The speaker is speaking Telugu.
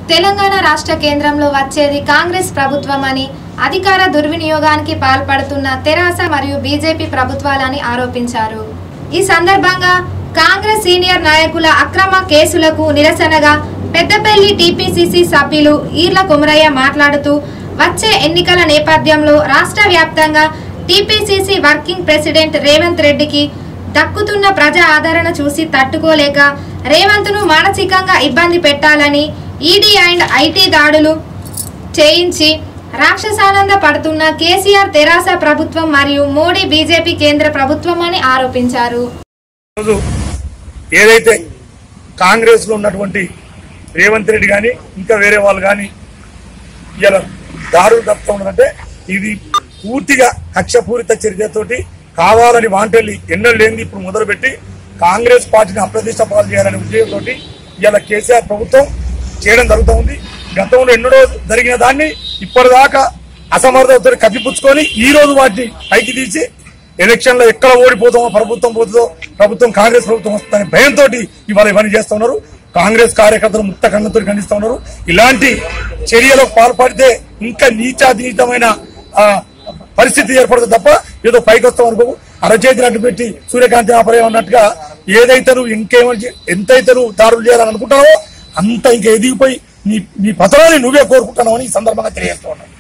తెలంగాణ రాష్ట్ర కేంద్రంలో వచ్చేది కాంగ్రెస్ ప్రభుత్వమని అధికార దుర్వినియోగానికి పాల్పడుతున్న తెరాస మరియు బీజేపీ ప్రభుత్వాలని ఆరోపించారు। ఈ సందర్భంగా కాంగ్రెస్ సీనియర్ నాయకుల అక్రమ కేసులకు నిరసనగా పెద్దపల్లి టీపీసీసీ సభ్యులు ఈర్ల కొమరయ్య మాట్లాడుతూ వచ్చే ఎన్నికల నేపథ్యంలో రాష్ట్ర వ్యాప్తంగా టీపీసీసీ వర్కింగ్ ప్రెసిడెంట్ రేవంత్ రెడ్డికి దక్కుతున్న ప్రజా ఆదరణ చూసి తట్టుకోలేక రేవంత్ను మానసికంగా ఇబ్బంది పెట్టాలని ఈడీ అండ్ ఐటీ దాడులు చేయించి రాక్షసానంద పడుతున్న కేసీఆర్ తెరాస ప్రభుత్వం మరియు మోడీ బీజేపీ కేంద్ర ప్రభుత్వం అని ఆరోపించారు। ఏదైతే కాంగ్రెస్ లో ఉన్నటువంటి రేవంత్ రెడ్డి గాని ఇంకా వేరే వాళ్ళు గాని ఇలా దారులు తప్పుతా ఉన్నారంటే ఇది పూర్తిగా కక్షపూరిత చర్యతోటి కావాలని వాంటెల్లి ఎన్నో లేనిది ఇప్పుడు మొదలుపెట్టి కాంగ్రెస్ పార్టీని అప్రతిష్ట పాలు చేయాలనే ఉద్దేశంతో ఇలా కేసీఆర్ ప్రభుత్వం చేయడం జరుగుతుంది। గతంలో ఎన్నడో జరిగిన దాన్ని ఇప్పటిదాకా అసమర్థతతో కప్పిపుచ్చుకొని ఈ రోజు వాటిని పైకి తీసి ఎలక్షన్ లో ఎక్కడ ఓడిపోతామో ప్రభుత్వం పోతుందో ప్రభుత్వం కాంగ్రెస్ ప్రభుత్వం వస్తుందనే భయంతో ఇవాళ ఇవన్నీ చేస్తా ఉన్నారు। కాంగ్రెస్ కార్యకర్తలు ముక్త కళ్ళతో ఖండిస్తా ఉన్నారు। ఇలాంటి చర్యలకు పాల్పడితే ఇంకా నీచాతీతమైన పరిస్థితి ఏర్పడుతుంది తప్ప ఏదో పైకి వస్తాం అనుకో అరచేతిని అడ్డు పెట్టి సూర్యకాంతి ఆపరే అన్నట్టుగా ఏదైతే నువ్వు ఎంతైతే నువ్వు దాడులు చేయాలని అనుకుంటావో అంత ఇంకా ఎదిగిపోయి నీ పతనాన్ని నువ్వే కోరుకుంటున్నావు అని ఈ సందర్భంగా తెలియజేస్తా ఉన్నాను।